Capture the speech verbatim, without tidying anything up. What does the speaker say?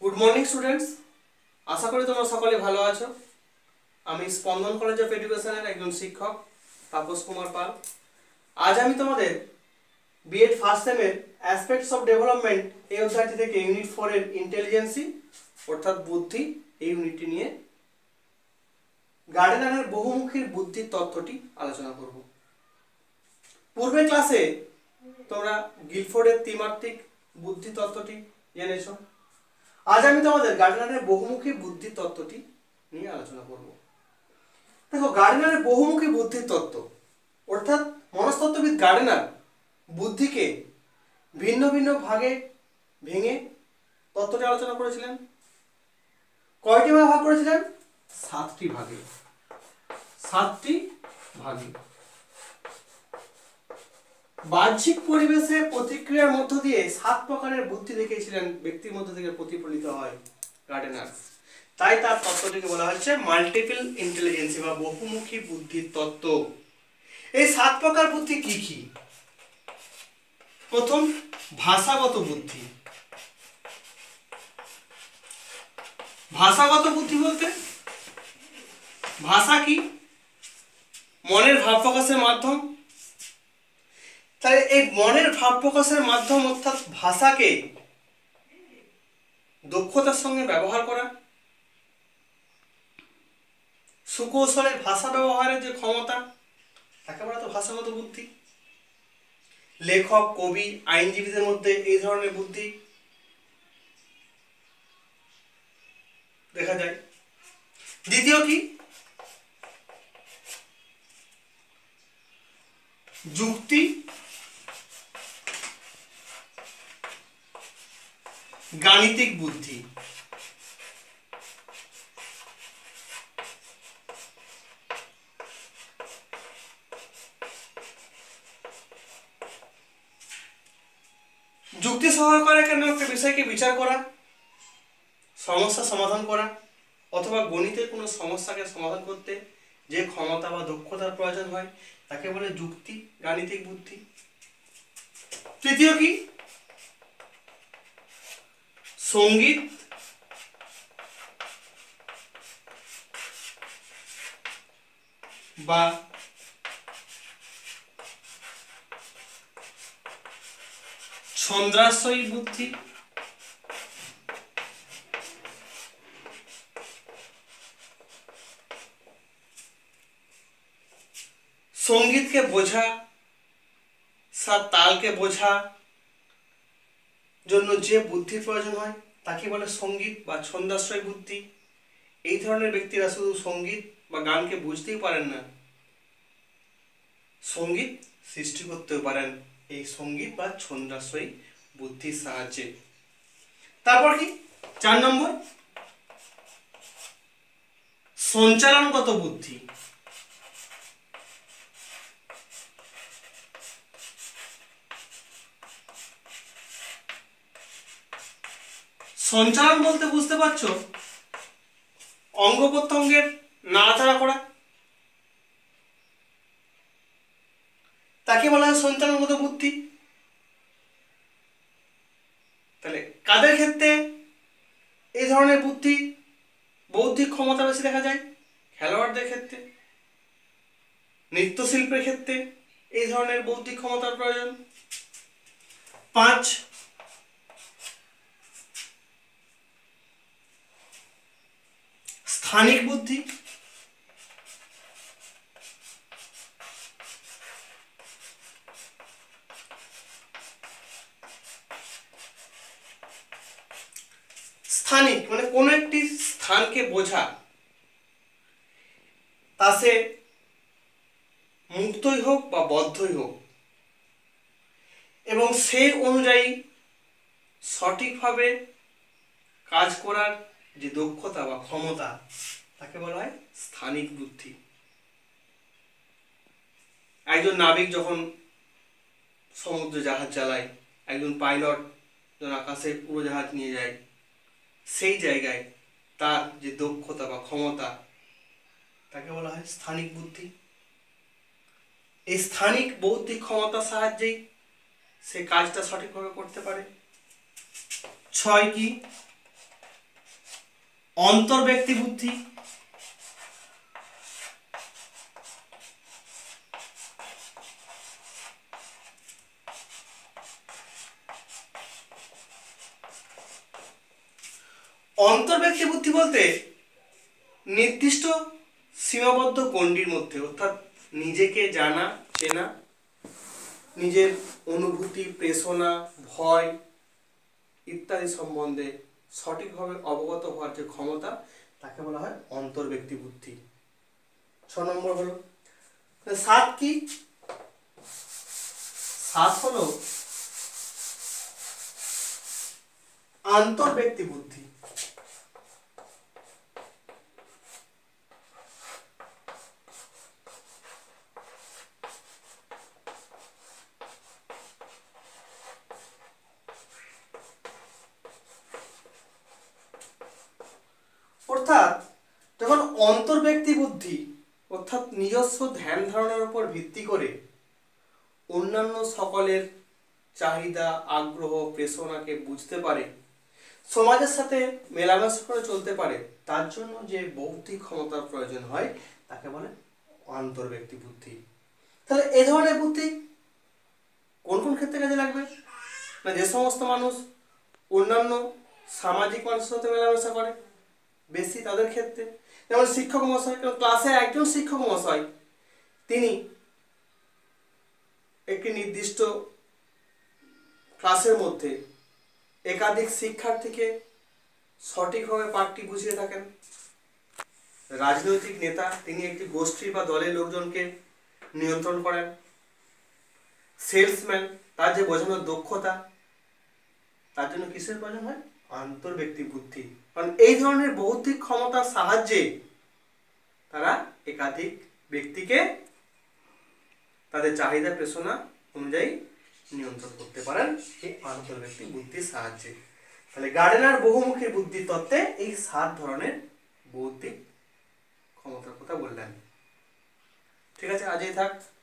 Good morning students आशा करी तुम्हारा सकले भालो आछो। आमी स्पंदन कलेज अफ एडुकेशनेर एकजन शिक्षक तापस कुमार पाल। आज आमी तोमादेर बीएड फार्स्ट सेमेर एस्पेक्ट्स अफ डेभेलपमेंट এই অধ্যায়টি থেকে ইউনিট फोर এর ইন্টেলিজেন্সি অর্থাৎ বুদ্ধি এই ইউনিটটি নিয়ে গার্ডেনারের বহুমুখী বুদ্ধির তত্ত্বটি আলোচনা করব। পূর্বে ক্লাসে তোমরা গিলফোর্ডের ত্রিমাত্রিক বুদ্ধি তত্ত্বটি জেনেছো। आज আমি তোমাদের গার্ডেনারের বহুমুখী বুদ্ধি তত্ত্বটি নিয়ে আলোচনা করব। দেখো গার্ডেনারের বহুমুখী বুদ্ধি তত্ত্ব অর্থাৎ মনস্তত্ত্ববিদ গার্ডেনার বুদ্ধিকে ভিন্ন ভিন্ন ভাগে ভেঙে তত্ত্বটি আলোচনা করেছিলেন। কয়টি ভাগে ভাগ করেছিলেন? সাতটি ভাগে। সাতটি ভাগে। বাহ্যিক পরিবেশে প্রতিক্রিয়ার মধ্য দিয়ে সাত প্রকারের বুদ্ধি দেখিয়েছিলেন ব্যক্তির মধ্য থেকে প্রতিফলিত হয় গার্ডেনার। তাই তার তত্ত্বটিকে বলা হচ্ছে মাল্টিপল ইন্টেলিজেন্সি বা বহুমুখী বুদ্ধির তত্ত্ব। এই সাত প্রকার বুদ্ধি কি কি? প্রথম ভাষাগত বুদ্ধি। ভাষাগত বুদ্ধি বলতে ভাষা কি? মনের ভাব প্রকাশের মাধ্যম। তাই এই মনের ভাব প্রকাশের মাধ্যম অর্থাৎ ভাষাকে দক্ষতার সঙ্গে ব্যবহার করা, সুকৌশলে ভাষা ব্যবহারের যে ক্ষমতা তাকে বলা তো ভাষাগত বুদ্ধি। লেখক, কবি, আইনজীবীদের মধ্যে এই ধরনের বুদ্ধি দেখা যায়। দ্বিতীয় কি? যুক্তি, গাণিতিক বুদ্ধি। যুক্তি সহকারে কেন একটা বিষয়কে বিচার করা, সমস্যা সমাধান করা অথবা গণিতের কোনো সমস্যাকে সমাধান করতে যে ক্ষমতা বা দক্ষতার প্রয়োজন হয় তাকে বলে যুক্তি, গাণিতিক বুদ্ধি। তৃতীয় কি? সঙ্গীত, বা ছন্দ্রাশয়ী বুদ্ধি। সঙ্গীতকে বোঝা, সাত তালকে বোঝা জন্য যে বুদ্ধির প্রয়োজন হয় তাকে বলে সঙ্গীত বা ছন্দাশ্রয় বুদ্ধি। এই ধরনের ব্যক্তিরা শুধু সঙ্গীত বা গানকে বুঝতেই পারেন না, সঙ্গীত সৃষ্টি করতেও পারেন এই সঙ্গীত বা ছন্দাশ্রয়ী বুদ্ধির সাহায্যে। তারপর কি? চার নম্বর সঞ্চালনগত বুদ্ধি। সঞ্চালন বলতে বুঝতে পারছো অঙ্গ প্রত্যঙ্গের নাড়াচাড়া করা, তাকে বলা হয় সঞ্চালনগত বুদ্ধি। তাহলে কাদের ক্ষেত্রে এই ধরনের বুদ্ধি বৌদ্ধিক ক্ষমতা বেশি দেখা যায়? খেলোয়াড়দের ক্ষেত্রে, নৃত্যশিল্পের ক্ষেত্রে এই ধরনের বৌদ্ধিক ক্ষমতার প্রয়োজন। পাঁচ স্থানিক বুদ্ধি। স্থানিক মানে কোন একটি স্থানকে বোঝা, তা সে মুক্তই হোক বা বদ্ধই হোক, এবং সেই অনুযায়ী সঠিকভাবে কাজ করার যে দক্ষতা বা ক্ষমতা তাকে বলা হয় স্থানিক বুদ্ধি। একজন নাবিক যখন সমুদ্রে জাহাজ চালায়, একজন পাইলট যখন আকাশে উড়োজাহাজ নিয়ে যায়, সেই জায়গায় তার যে দক্ষতা বা ক্ষমতা তাকে বলা হয় স্থানিক বুদ্ধি। এই স্থানিক বৌদ্ধিক ক্ষমতার সাহায্যেই সে কাজটা সঠিকভাবে করতে পারে। ছয় কি? অন্তর্ব্যক্তি বুদ্ধি, অন্তর্ব্যক্তি বুদ্ধি বলতে নির্দিষ্ট সীমাবদ্ধ গণ্ডির মধ্যে, অর্থাৎ নিজেকে জানা চেনা, নিজের অনুভূতি, প্রেষণা, ভয় ইত্যাদি সম্বন্ধে সঠিকভাবে অবগত হওয়ার যে ক্ষমতা, তাকে বলা হয় অন্তর্ব্যক্তি বুদ্ধি। ছ নম্বর হলো সাত কি? সাত হলো আন্তর্ব্যক্তি বুদ্ধি। অর্থাৎ যখন অন্তর্ব্যক্তি বুদ্ধি অর্থাৎ নিজস্ব ধ্যান ধারণার উপর ভিত্তি করে অন্যান্য সকলের চাহিদা, আগ্রহ, প্রেষণাকে বুঝতে পারে, সমাজের সাথে মেলামেশা করে চলতে পারে, তার জন্য যে বৌদ্ধিক ক্ষমতার প্রয়োজন হয় তাকে বলে আন্তর্ব্যক্তি বুদ্ধি। তাহলে এই ধরনের বুদ্ধি কোন কোন ক্ষেত্রে কাজে লাগবে? না, যে সমস্ত মানুষ অন্যান্য সামাজিক মানুষের সাথে মেলামেশা করে বেশি, তাদের ক্ষেত্রে। যেমন শিক্ষক মহাশয়, ক্লাসে একজন শিক্ষক মহাশয় তিনি একটি নির্দিষ্ট ক্লাসের মধ্যে একাধিক শিক্ষার্থীকে সঠিকভাবে পাঠটি বুঝিয়ে থাকেন। রাজনৈতিক নেতা, তিনি একটি গোষ্ঠী বা দলের লোকজনকে নিয়ন্ত্রণ করেন। সেলসম্যান, তার যে বোঝানোর দক্ষতা, তার জন্য কিসের প্রয়োজন হয়? আন্তর্ব্যক্তি বুদ্ধি। কারণ এই ধরনের বৌদ্ধিক ক্ষমতার সাহায্যে তারা একাধিক ব্যক্তিকে তাদের চাহিদা, প্রেষণা অনুযায়ী নিয়ন্ত্রণ করতে পারেন এই আন্তর্ব্যক্তি বুদ্ধির সাহায্যে। তাহলে গার্ডেনার বহুমুখী বুদ্ধি তত্ত্বে এই সাত ধরনের বৌদ্ধিক ক্ষমতার কথা বললেন। ঠিক আছে, আজই থাক।